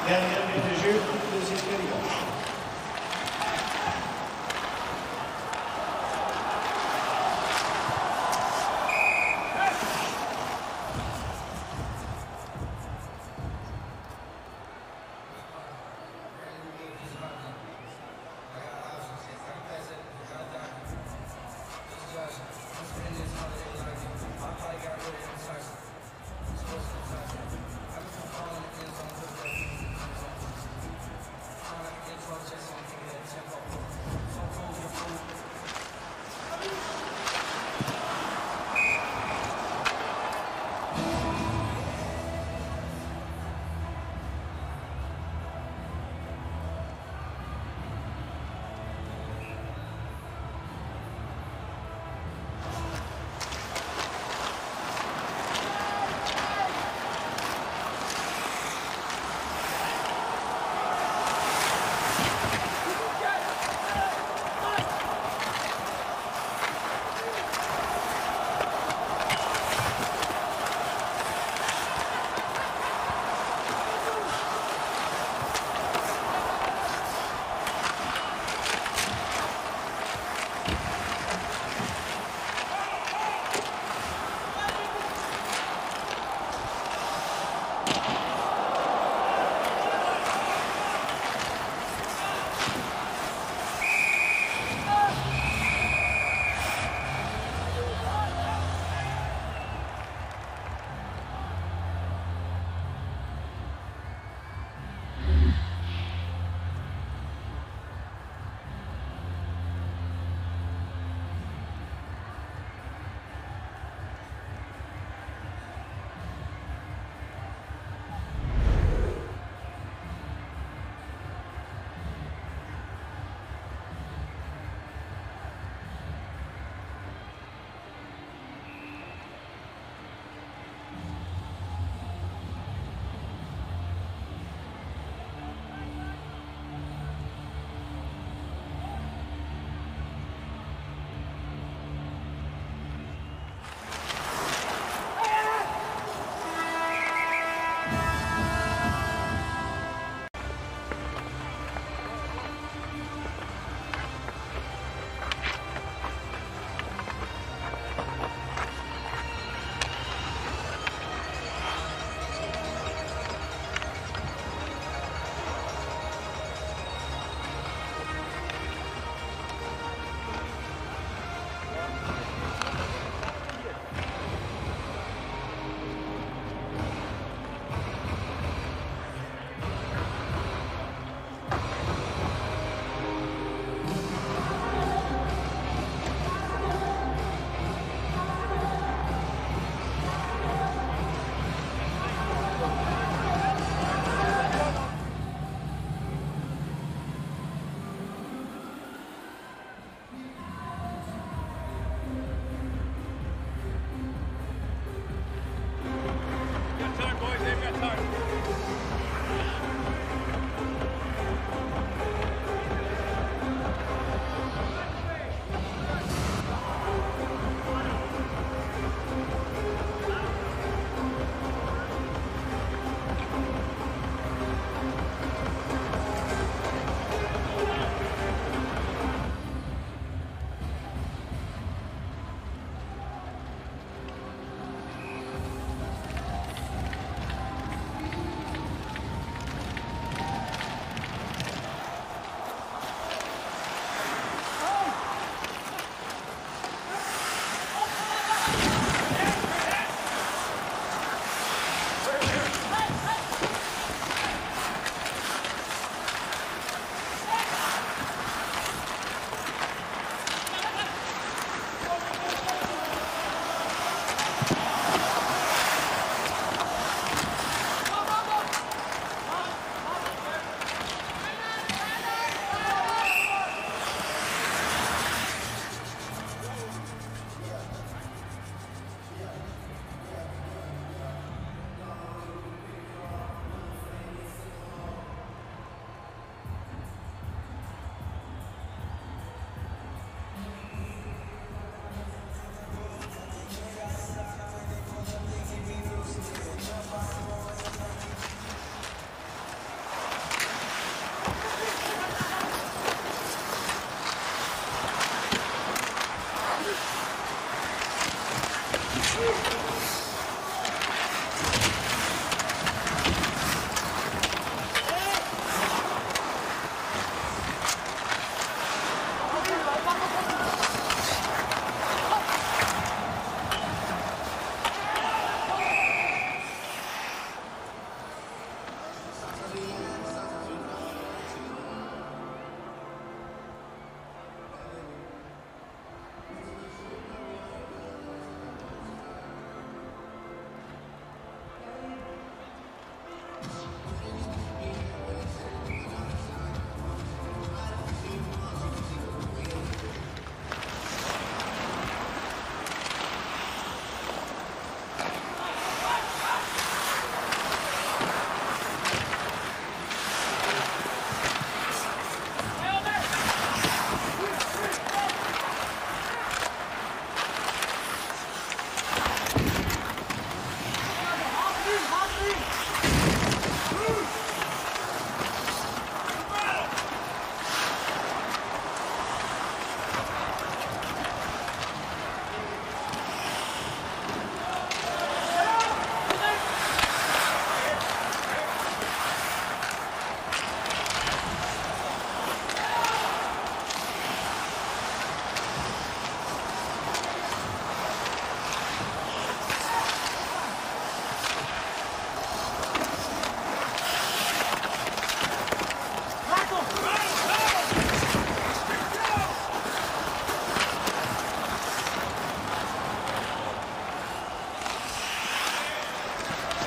S6: Gardien but de jeu, deuxième période.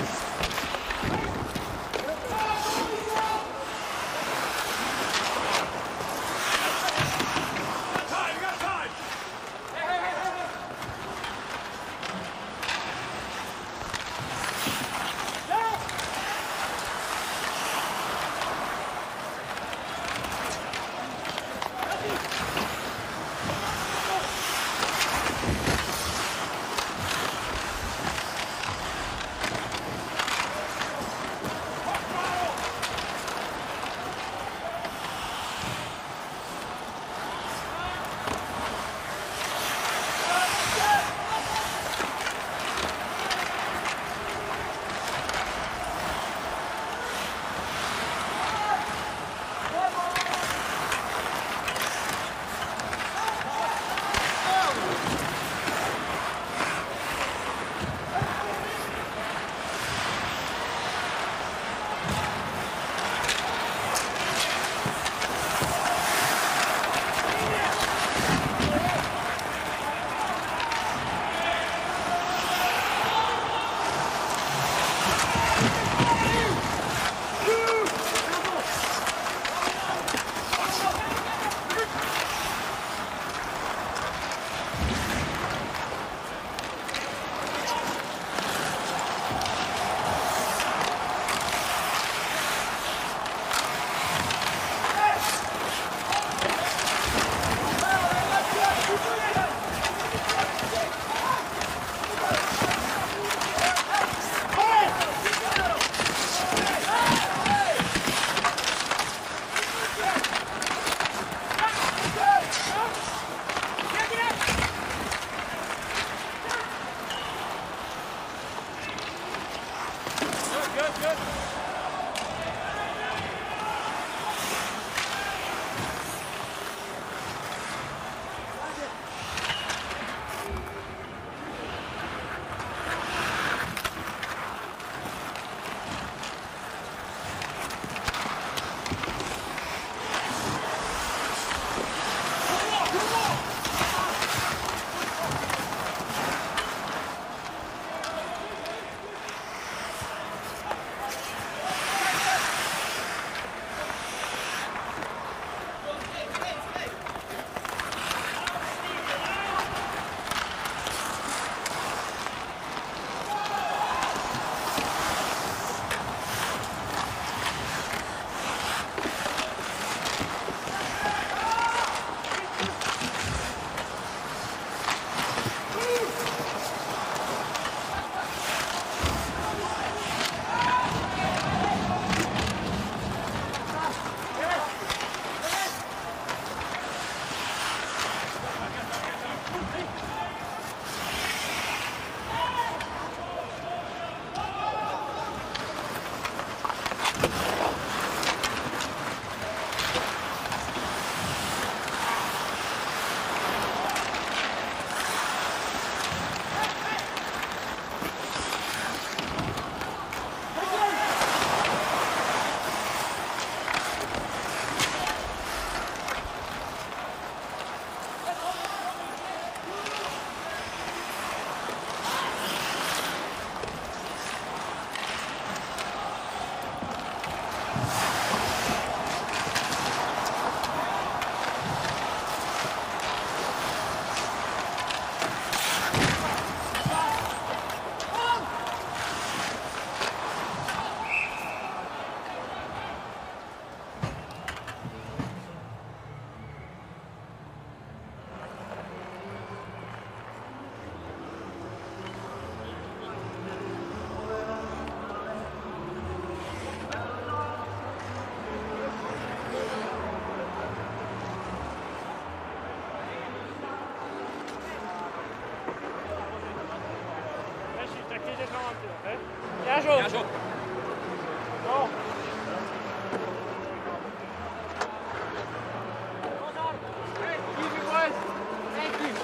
S7: Bien chaud.
S2: Go. Easy, boys. Thank you.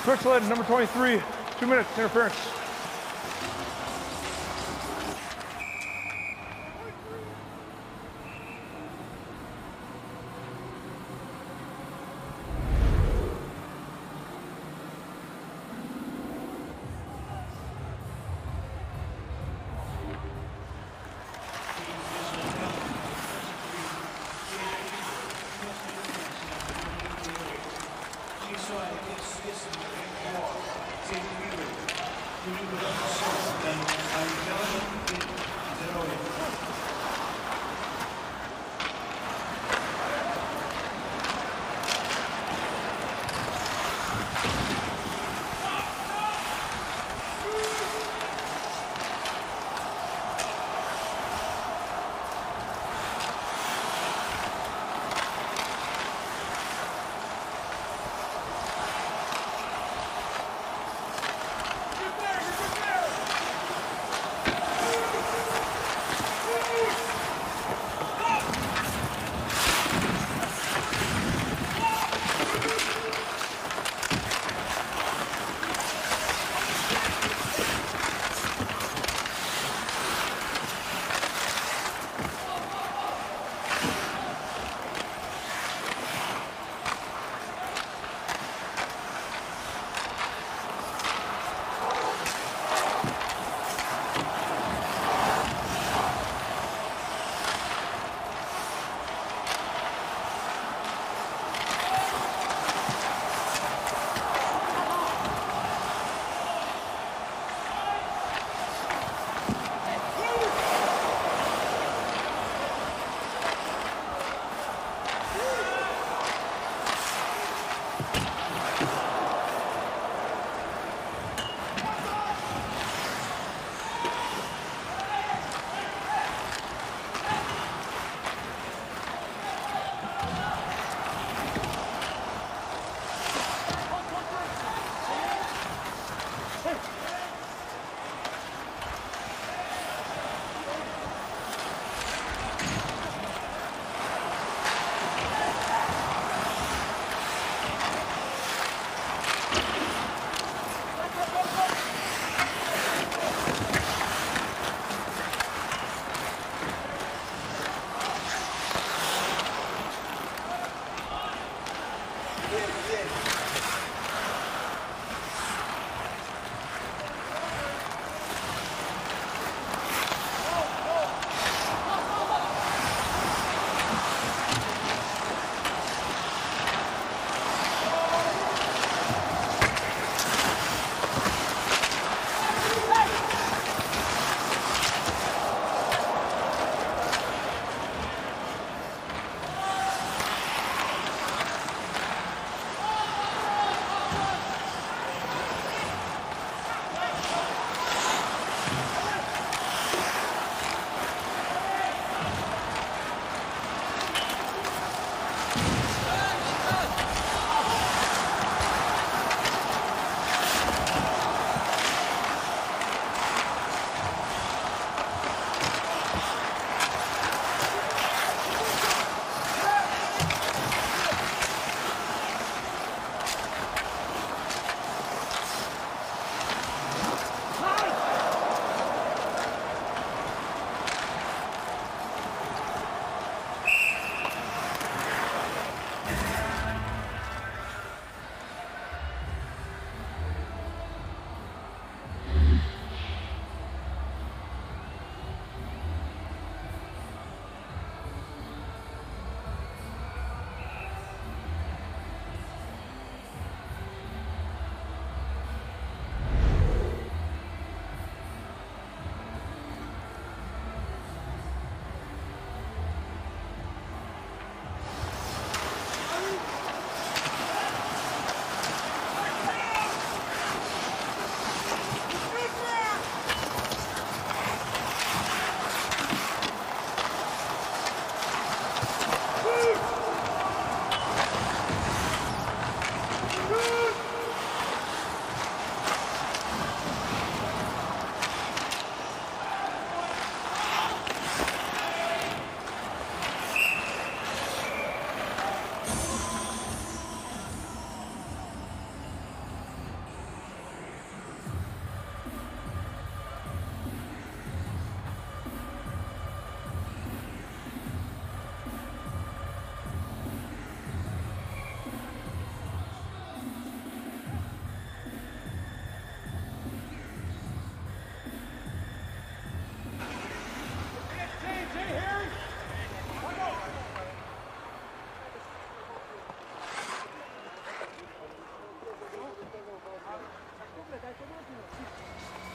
S2: Switzerland, number 23, 2 minutes, interference.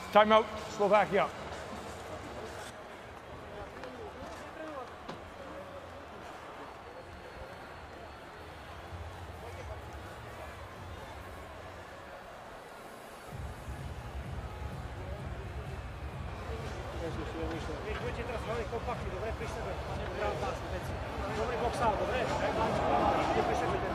S2: Timeout, Slovakia.
S6: Budete teraz veľmi kompaktní, dobre? Pri sebe. Nebrám vás veci. Dobrý boxál, dobre? Pri sebe ten.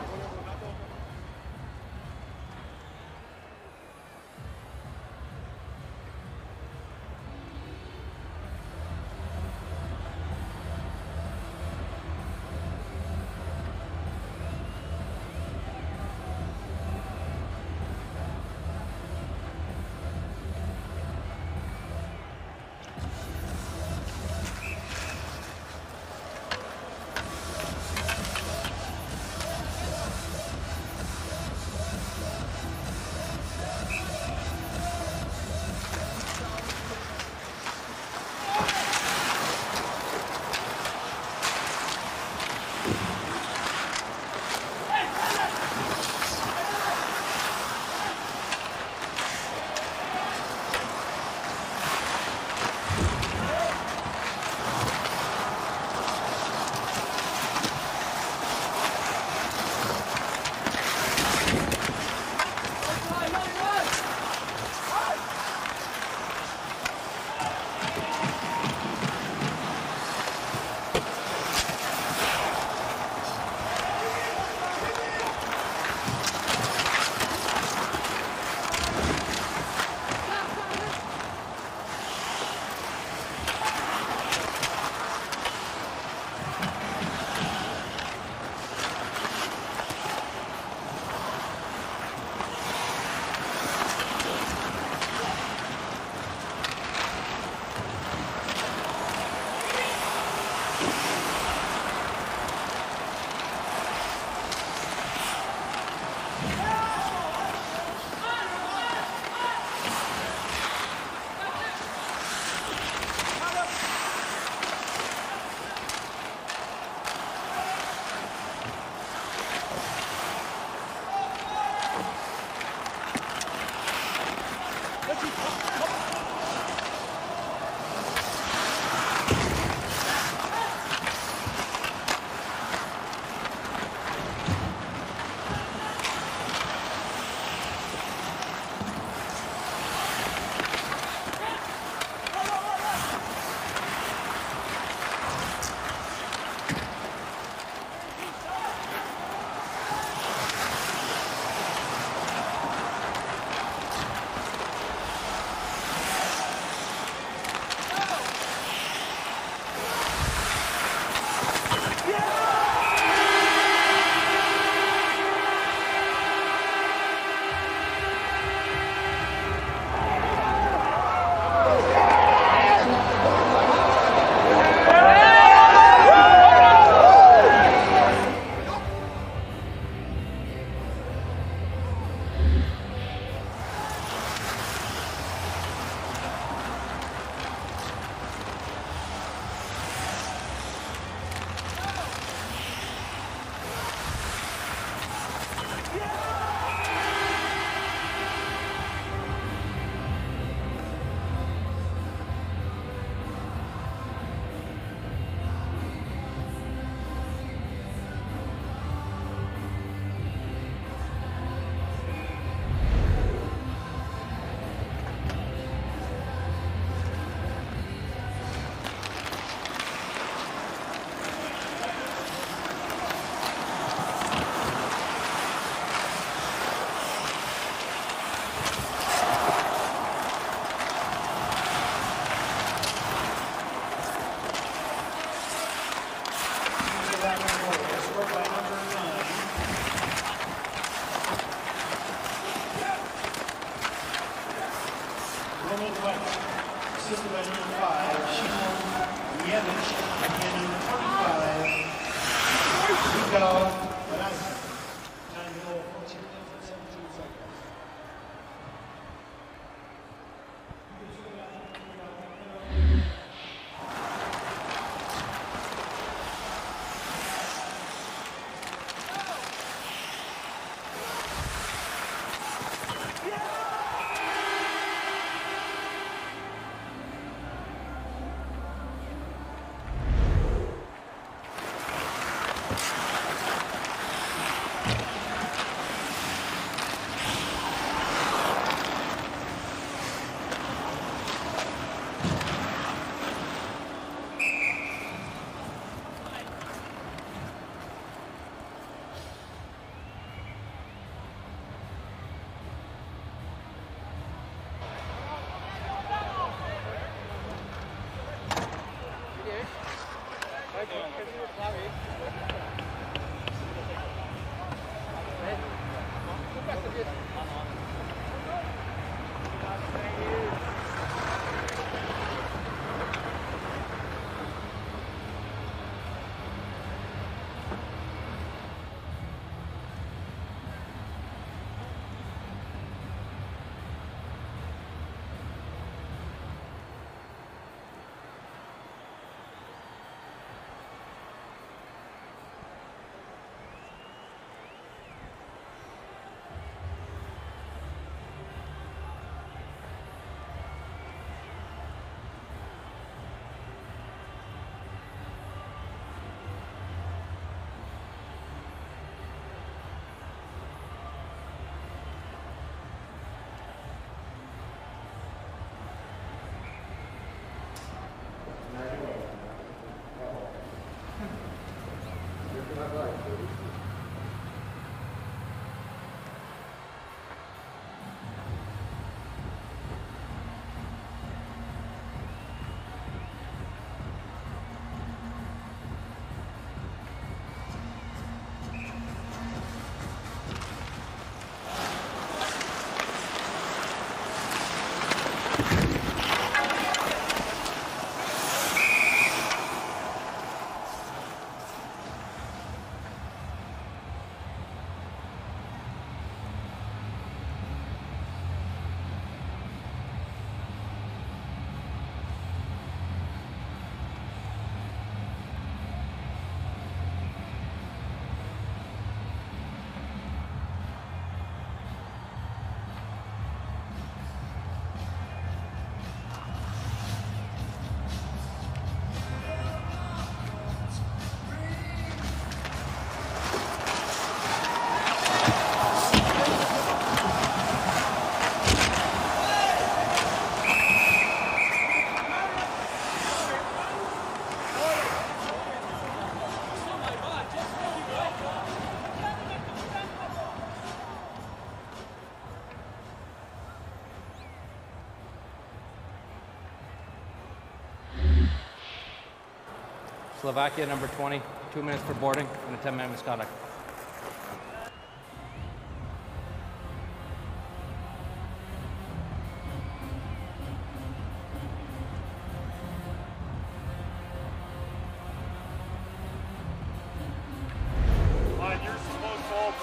S6: assisted by number 5, Shimon Yevich, and number 25, Rico Velasquez. Time to go 14 minutes and 17 seconds.
S5: Slovakia, number 20, 2 minutes for boarding and a 10-minute misconduct.
S2: You're supposed to open.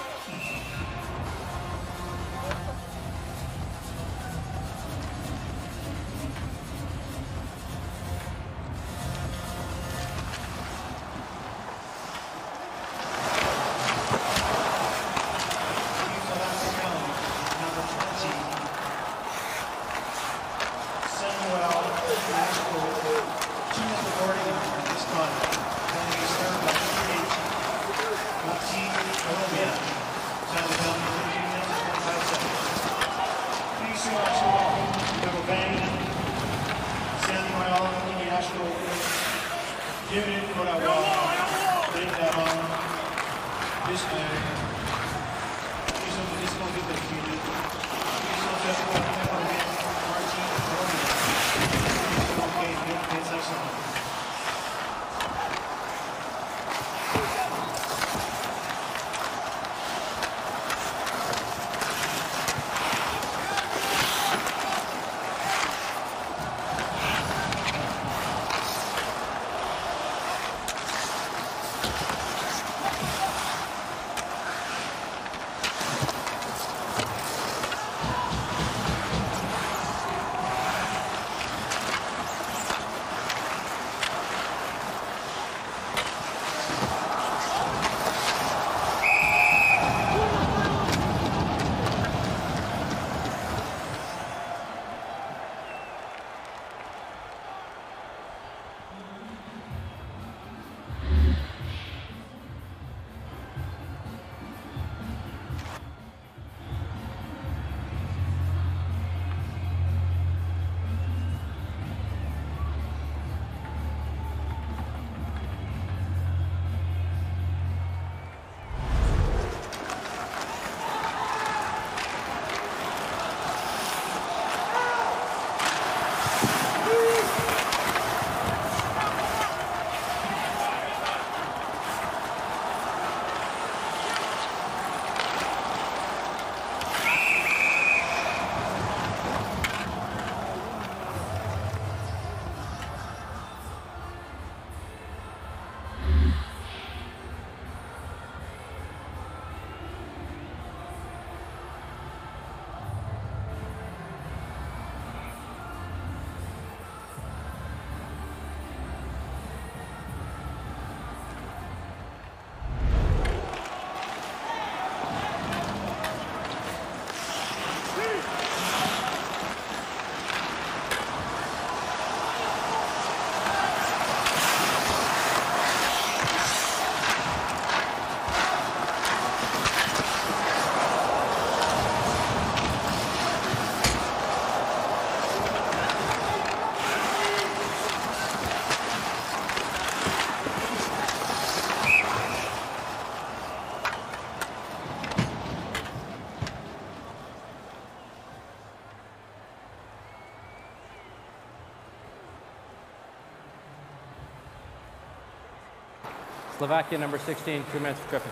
S5: Slovakia, number 16, 2 minutes for tripping.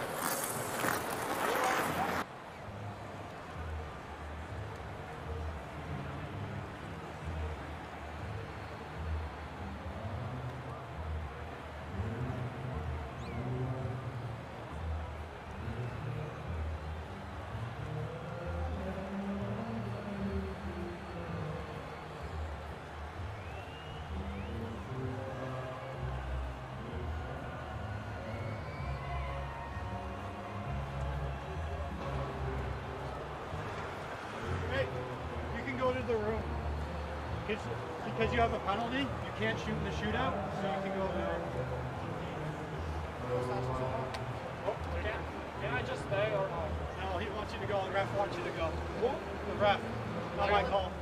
S2: Go to the room. Because you have a penalty, you can't shoot in the shootout, so you can go there. Oh, can I just stay or no? No, he wants you to go. The ref wants you to go. What? The ref. Not my call.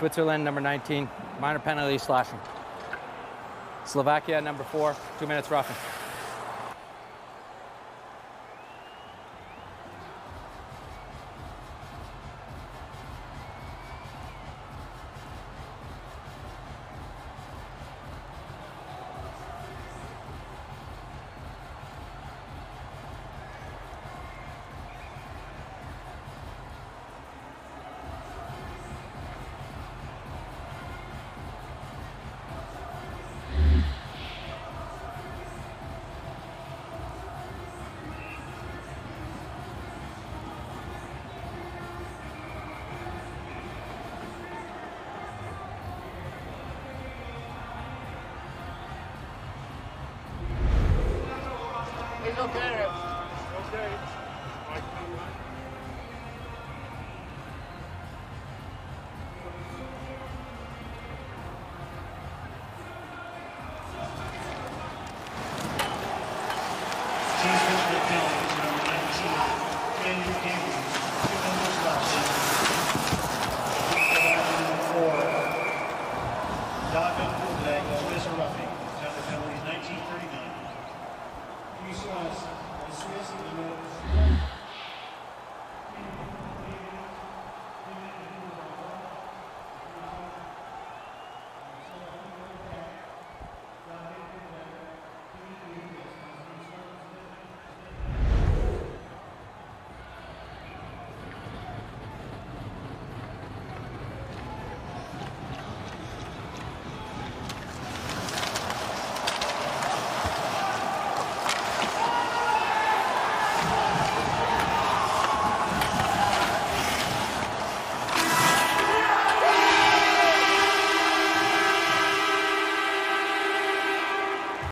S5: Switzerland, number 19, minor penalty, slashing. Slovakia, number 4, 2 minutes roughing.
S4: It's okay.
S2: Okay.
S6: Chiefs with the penalty.